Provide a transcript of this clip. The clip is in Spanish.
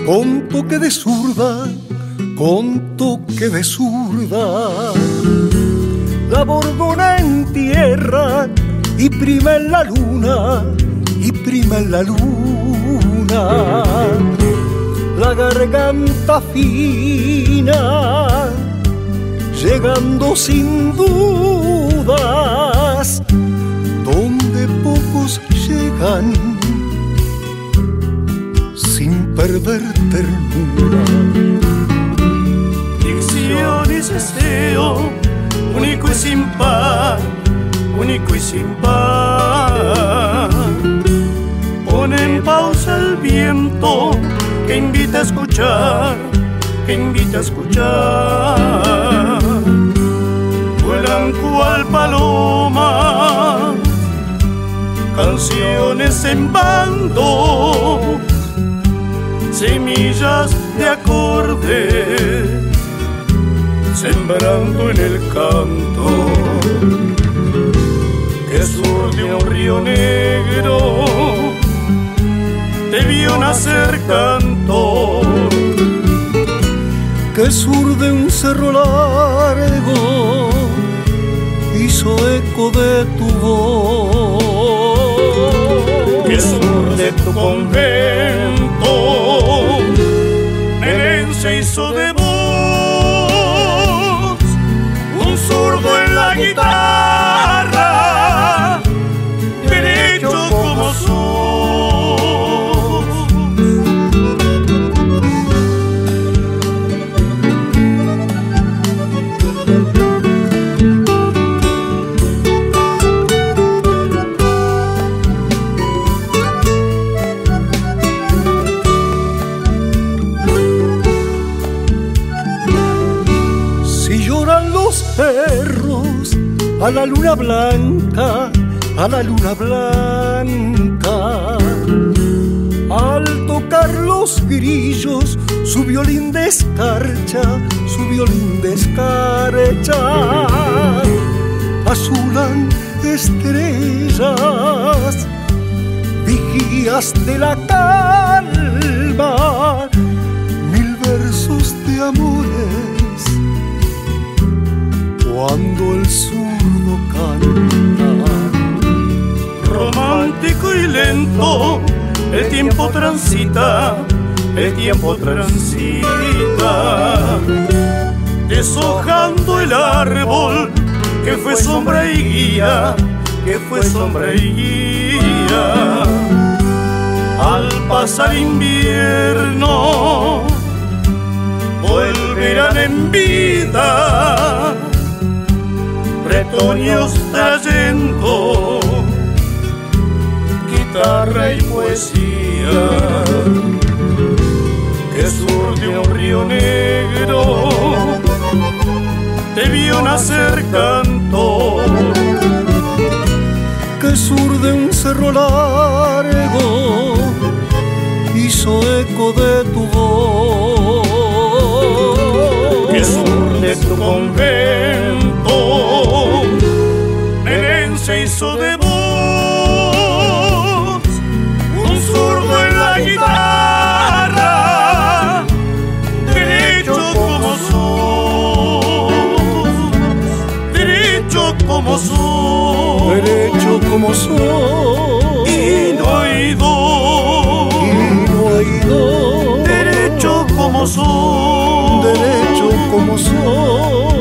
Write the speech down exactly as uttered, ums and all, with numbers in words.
con toque de zurda, con toque de zurda. La bordona en tierra y prima en la luna, y prima en la luna. La garganta fina, llegando sin dudas, donde pocos llegan sin perder ternura. Dicción y deseo, único y sin par, único y sin par. Pone en pausa el viento que invita a escuchar, que invita a escuchar. Vuelan cual paloma, canciones en bando, semillas de acordes, sembrando en el canto que surge un río negro, te vio nacer canto, que surde un cerro largo, hizo eco de tu voz, que surde tu convento, Belén se hizo de voz, un zurdo en la guitarra, derecho como sos. Perros a la luna blanca, a la luna blanca. Al tocar los grillos, su violín descarcha, su violín descarcha. Azulan estrellas, vigías de la calma, mil versos de amores cuando el zurdo canta. Romántico y lento, el tiempo transita, el tiempo transita, deshojando el árbol que fue sombra y guía, que fue sombra y guía. Al pasar invierno, volverán en vida retoños trayendo guitarra y poesía, que surde un río negro, te vio nacer canto, que surde un cerro largo, hizo eco de tu voz, que surde tu convento, Belén se hizo de voz, un zurdo en la guitarra, derecho como sos, derecho como sos, derecho como sos, y no hay dos, y no hay dos, derecho como sos, derecho como sos.